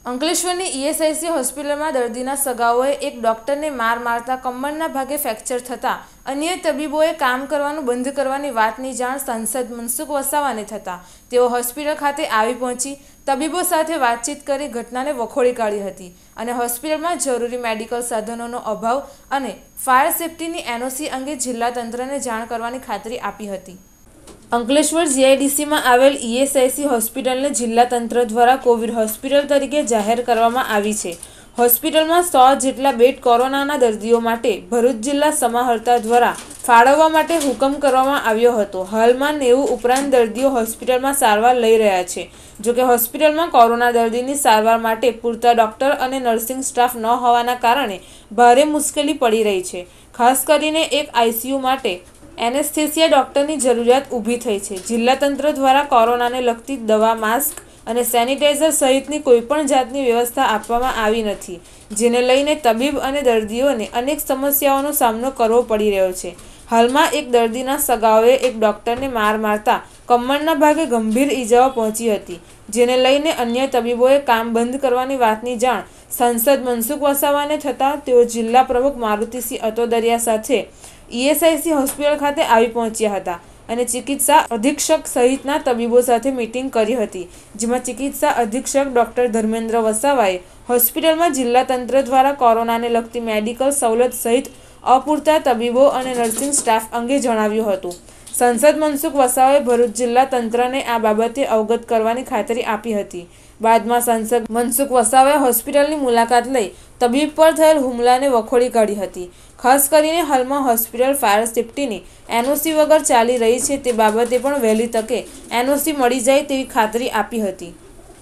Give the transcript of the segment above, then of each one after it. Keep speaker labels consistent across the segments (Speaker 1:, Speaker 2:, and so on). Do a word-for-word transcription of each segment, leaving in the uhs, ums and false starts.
Speaker 1: અંકલેશ્વરની ESIC હોસ્પિટલમાં દર્દીના સગાઓએ એક ડોક્ટરને માર મારતા કમરના ભાગે ફ્રેક્ચર થતાં અન્ય તબીબોએ કામ કરવાનું બંધ કરવાની વાતની જાણ સાંસદ મનસુખ વસાવાને થતાં તેઓ હોસ્પિટલ ખાતે આવી પહોંચી તબીબો સાથે વાતચીત કરી ઘટનાને વખોડી કાઢી હતી અને હોસ્પિટલમાં જરૂરી મેડિકલ સાધનોનો અભાવ અને ફાયર સેફ્ટીની એનઓસી અંગે જિલ્લા તંત્રને જાણ કરવાની ખાતરી આપી હતી। અંકલેશ્વર જીઆઈડીસીમાં આવેલ ઈએસઆઈસી હોસ્પિટલને જિલ્લા તંત્ર દ્વારા કોવિડ હોસ્પિટલ તરીકે જાહેર કરવામાં આવી છે। હોસ્પિટલમાં સો જેટલા બેડ કોરોનાના દર્દીઓ માટે ભરૂચ જિલ્લા સમાહર્તા દ્વારા ફાળવવા માટે હુકમ કરવામાં આવ્યો હતો। હાલમાં નેવું ઉપરાંત દર્દીઓ હોસ્પિટલમાં સારવાર લઈ રહ્યા છે। જોકે હોસ્પિટલમાં કોરોના દર્દીની સારવાર માટે પૂરતા ડોક્ટર અને નર્સિંગ સ્ટાફ ન હોવાના કારણે ભારે મુશ્કેલી પડી રહી છે। ખાસ કરીને એક આઈસીયુ માટે એનેસ્થેસિયા ડોક્ટરની જરૂરિયાત ઊભી થઈ છે। જિલ્લા તંત્ર દ્વારા કોરોનાને લગતી દવા, માસ્ક અને સેનિટાઈઝર સહિતની કોઈપણ જાતની વ્યવસ્થા આપવામાં આવી નથી, જેને લઈને તબીબ અને દર્દીઓને અનેક સમસ્યાઓનો સામનો કરવો પડી રહ્યો છે। હાલમાં એક દર્દીના સગાઓએ એક ડોક્ટરને માર મારતા કમરના ભાગે ગંભીર ઈજાઓ પહોંચી હતી, જેને લઈને અન્ય તબીબોએ કામ બંધ કરવાની વાતની જાણ સાંસદ મનસુખ વસાવાને થતાં તેઓ જિલ્લા પ્રમુખ મારુતિસિંહ અતોદરિયા સાથે ઈએસઆઈસી હોસ્પિટલ ખાતે આવી પહોંચ્યા હતા અને ચિકિત્સા અધિક્ષક સહિતના તબીબો સાથે મીટિંગ કરી હતી, જેમાં ચિકિત્સા અધિક્ષક ડોક્ટર ધર્મેન્દ્ર વસાવાએ હોસ્પિટલમાં જિલ્લા તંત્ર દ્વારા કોરોનાને લગતી મેડિકલ સવલત સહિત અપૂરતા તબીબો અને નર્સિંગ સ્ટાફ અંગે જણાવ્યું હતું। સાંસદ મનસુખ વસાવાએ ભરૂચ જિલ્લા તંત્રને આ બાબતે અવગત કરવાની ખાતરી આપી હતી। બાદમાં સાંસદ મનસુખ વસાવાએ હોસ્પિટલની મુલાકાત લઈ તબીબ પર થયેલ હુમલાને વખોડી કાઢી હતી। ખાસ કરીને હાલમાં હોસ્પિટલ ફાયર સેફ્ટીની એનઓસી વગર ચાલી રહી છે, તે બાબતે પણ વહેલી તકે એનઓસી મળી જાય તેવી ખાતરી આપી હતી।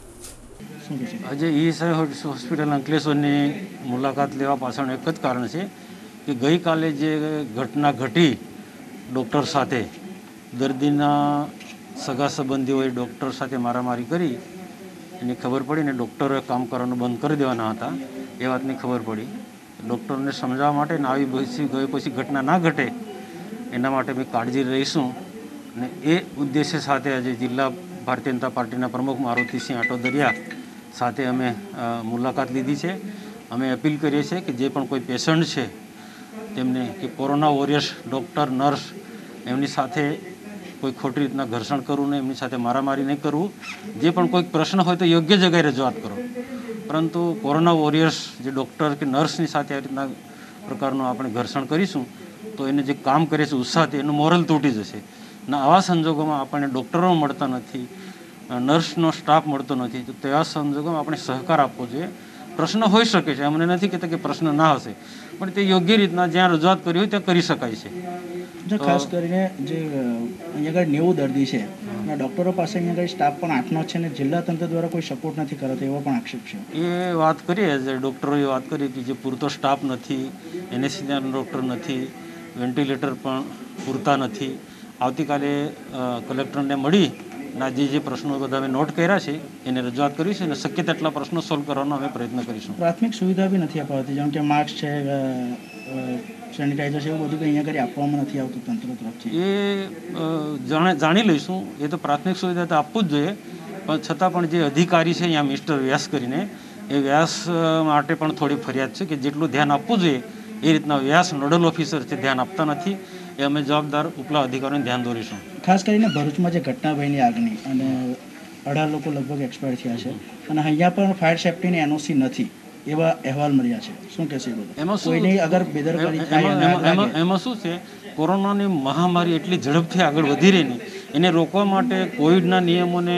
Speaker 2: આજે ઈએસઆઈ હોસ્પિટલ અંકલેશ્વરની મુલાકાત લેવા પાછળ એક જ કારણ છે કે ગઈકાલે જે ઘટના ઘટી ડૉક્ટર સાથે, દર્દીના સગા સંબંધીઓએ ડૉક્ટર સાથે મારામારી કરી એની ખબર પડી ને ડૉક્ટરોએ કામ કરવાનું બંધ કરી દેવાના હતા એ વાતની ખબર પડી। ડૉક્ટરને સમજાવવા માટે ને આવી પછી ગઈ પછી ઘટના ના ઘટે એના માટે અમે કાળજી રહીશું અને એ ઉદ્દેશ્ય સાથે આજે જિલ્લા ભારતીય જનતા પાર્ટીના પ્રમુખ મારુતિસિંહ અટોદરિયા સાથે અમે મુલાકાત લીધી છે। અમે અપીલ કરીએ છીએ કે જે પણ કોઈ પેશન્ટ છે તેમને કે કોરોના વોરિયર્સ ડૉક્ટર, નર્સ એમની સાથે કોઈ ખોટી રીતના ઘર્ષણ કરવું નહીં, એમની સાથે મારામારી નહીં કરવું। જે પણ કોઈ પ્રશ્ન હોય તો યોગ્ય જગ્યાએ રજૂઆત કરો, પરંતુ કોરોના વોરિયર્સ જે ડૉક્ટર કે નર્સની સાથે આ રીતના પ્રકારનું આપણે ઘર્ષણ કરીશું તો એને જે કામ કરે છે ઉત્સાહથી એનું મોરલ તૂટી જશે ને આવા સંજોગોમાં આપણને ડૉક્ટરો મળતા નથી, નર્સનો સ્ટાફ મળતો નથી, તો તેવા સંજોગોમાં આપણે સહકાર આપવો જોઈએ। પ્રશ્ન હોઈ શકે છે, અમને નથી કહેતા કે પ્રશ્ન ના હશે, પણ તે યોગ્ય રીતના જ્યાં રજૂઆત કરી હોય ત્યાં કરી શકાય છે।
Speaker 3: ખાસ કરીને જે અહીંયા આગળ નેવું દર્દી છે અને ડૉક્ટરો પાસે અહીંયા આગળ સ્ટાફ પણ આઠનો છે અને જિલ્લા તંત્ર દ્વારા કોઈ સપોર્ટ નથી કરાતો એવો પણ આક્ષેપ છે।
Speaker 2: એ વાત કરીએ જે ડૉક્ટરોએ વાત કરી કે જે પૂરતો સ્ટાફ નથી, એનેસ્થેસિયા ડૉક્ટર નથી, વેન્ટિલેટર પણ પૂરતા નથી। આવતીકાલે કલેક્ટરને મળી ના જે જે પ્રશ્નો બધા અમે નોટ કર્યા છે એને રજૂઆત કરીશું અને શક્ય તેટલા પ્રશ્નો સોલ્વ કરવાનો અમે પ્રયત્ન કરીશું।
Speaker 3: પ્રાથમિક સુવિધા બી નથી અપાવતી, જેમ કે માસ્ક છે, સેનિટાઈઝર છે, એવું બધું અહીંયા આગળ આપવામાં નથી આવતું તંત્ર તરફથી।
Speaker 2: એ જાણે જાણી લઈશું, એ તો પ્રાથમિક સુવિધા તો આપવું જ જોઈએ, પણ છતાં પણ જે અધિકારી છે અહીંયા મિસ્ટર વ્યાસ કરીને એ વ્યાસ માટે પણ થોડી ફરિયાદ છે કે જેટલું ધ્યાન આપવું જોઈએ એ રીતના વ્યાસ નોડલ ઓફિસર છે ધ્યાન આપતા નથી। એ અમે જવાબદાર ઉપલા અધિકારીઓને ધ્યાન દોરીશું।
Speaker 3: ખાસ કરીને ભરૂચમાં જે ઘટના બની આગની અને અઢાર લોકો લગભગ એક્સપાયર થયા છે અને અહીંયા પણ ફાયર સેફ્ટીની એનઓસી નથી એવા અહેવાલ મળ્યા છે, શું કહેશે?
Speaker 2: એમાં
Speaker 3: કોઈની અગર બેદરકારી થાય
Speaker 2: એમાં શું છે, કોરોનાની મહામારી એટલી ઝડપથી આગળ વધી રહી ને એને રોકવા માટે કોવિડના નિયમોને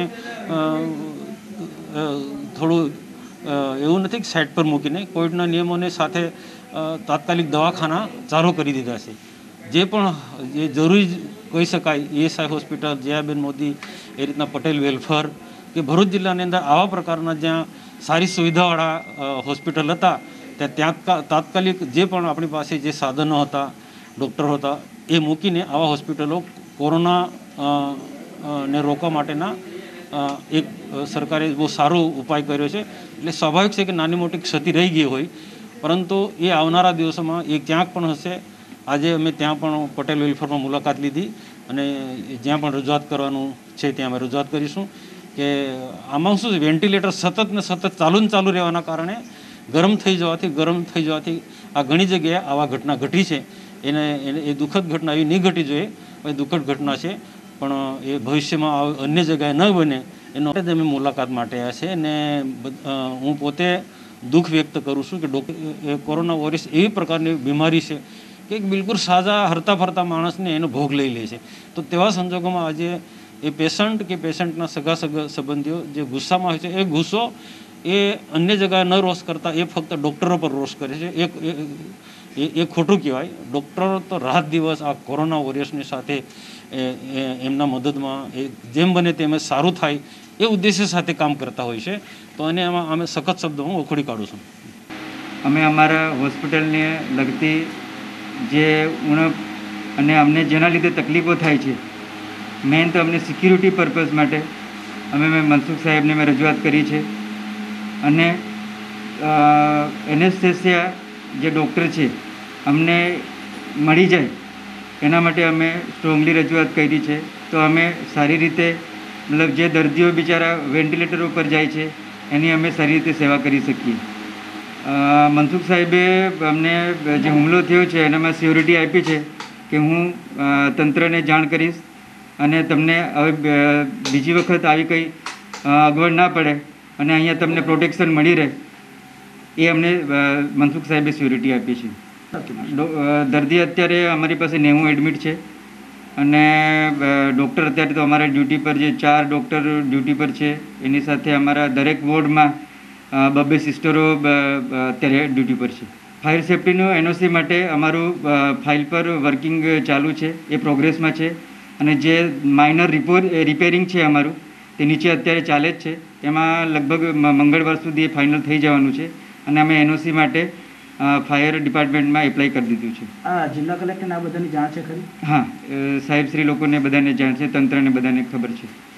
Speaker 2: થોડું એવું નથી કે સાઈડ પર મૂકીને કોવિડના નિયમોને સાથે તાત્કાલિક દવાખાના ચાલુ કરી દીધા છે। જે પણ જે જરૂરી કહી શકાય ઈએસઆઈ હોસ્પિટલ, જયાબેન મોદી, એ રીતના પટેલ વેલફેર કે ભરૂચ જિલ્લાની અંદર આવા પ્રકારના જ્યાં સારી સુવિધાવાળા હોસ્પિટલ હતા ત્યાં ત્યાં તાત્કાલિક જે પણ આપણી પાસે જે સાધનો હતા, ડૉક્ટરો હતા, એ મૂકીને આવા હોસ્પિટલો કોરોના ને રોકવા માટેના એક સરકારે બહુ સારો ઉપાય કર્યો છે। એટલે સ્વાભાવિક છે કે નાની મોટી ક્ષતિ રહી ગઈ હોય, પરંતુ એ આવનારા દિવસોમાં એ ક્યાંક પણ હશે। આજે અમે ત્યાં પણ પટેલ વેલફેરમાં મુલાકાત લીધી અને જ્યાં પણ રજૂઆત કરવાનું છે ત્યાં અમે રજૂઆત કરીશું કે કે આમાં શું છે, વેન્ટિલેટર સતત ને સતત ચાલુ ને ચાલુ રહેવાના કારણે ગરમ થઈ જવાથી ગરમ થઈ જવાથી આ ઘણી જગ્યાએ આવા ઘટના ઘટી છે. એને એ દુઃખદ ઘટના એવી નહીં ઘટી જોઈએ, એ દુઃખદ ઘટના છે, પણ એ ભવિષ્યમાં અન્ય જગ્યાએ ન બને એનો માટે અમે મુલાકાત માટે આવ્યા છે. અને હું પોતે દુઃખ વ્યક્ત કરું છું કે ડોક્ટર કોરોના વાયરસ એવી પ્રકારની બીમારી છે કે બિલકુલ સાજા હરતા ફરતા માણસને એનો ભોગ લઈ લે છે. તો તેવા સંજોગોમાં આજે એ પેશન્ટ કે પેશન્ટના સગા સગા સંબંધીઓ જે ગુસ્સામાં હોય છે, એ ગુસ્સો એ અન્ય જગ્યાએ ન રોષ કરતા એ ફક્ત ડૉક્ટરો પર રોષ કરે છે. એક એ ખોટું કહેવાય. ડૉક્ટરો તો રાત દિવસ આ કોરોના વોરિયર્સની સાથે એમના મદદમાં એ જેમ બને તેમ સારું થાય એ ઉદ્દેશ્ય સાથે કામ કરતા હોય છે. તો એને એમાં અમે સખત શબ્દોમાં વખોડી કાઢું છું.
Speaker 4: અમે અમારા હોસ્પિટલને લગતી જે ઉણપ અને અમને જેના લીધે તકલીફો થાય છે, મેઇન તો અમને સિક્યુરિટી પર્પઝ માટે અમે મેં મનસુખ સાહેબને મેં રજૂઆત કરી છે. અને એનેસ્થેસિયા જે ડૉક્ટર છે અમને મળી જાય એના માટે અમે સ્ટ્રોંગલી રજૂઆત કરી છે. તો અમે સારી રીતે મતલબ જે દર્દીઓ બિચારા વેન્ટિલેટર ઉપર જાય છે એની અમે સારી રીતે સેવા કરી શકીએ. મનસુખ સાહેબે અમને જે હુમલો થયો છે એનામાં સિક્યોરિટી આપી છે કે હું તંત્રને જાણ કરીશ અને તમને હવે બીજી વખત આવી કંઈ અગવડ ના પડે અને અહીંયા તમને પ્રોટેક્શન મળી રહે એ અમને મનસુખ સાહેબે સિક્યોરિટી આપી છે. દર્દી અત્યારે અમારી પાસે નેવું એડમિટ છે અને ડૉક્ટર અત્યારે તો અમારા ડ્યુટી પર જે ચાર ડૉક્ટર ડ્યુટી પર છે, એની સાથે અમારા દરેક વોર્ડમાં બબ્બે સિસ્ટરો અત્યારે ડ્યુટી પર છે. ફાયર સેફ્ટીનું એનઓસી માટે અમારું ફાઇલ પર વર્કિંગ ચાલુ છે, એ પ્રોગ્રેસમાં છે. અને જે માઇનર રિપોર રિપેરિંગ છે અમારું તે નીચે અત્યારે ચાલે જ છે. એમાં લગભગ મંગળવાર સુધી એ ફાઇનલ થઈ જવાનું છે અને અમે એનઓસી માટે ફાયર ડિપાર્ટમેન્ટમાં એપ્લાય કરી દીધું છે.
Speaker 3: આ જિલ્લા કલેક્ટરને આ બધાની જાણ છે ખરી?
Speaker 4: હા, સાહેબ શ્રી લોકોને બધાને જાણ છે, તંત્રને બધાને ખબર છે.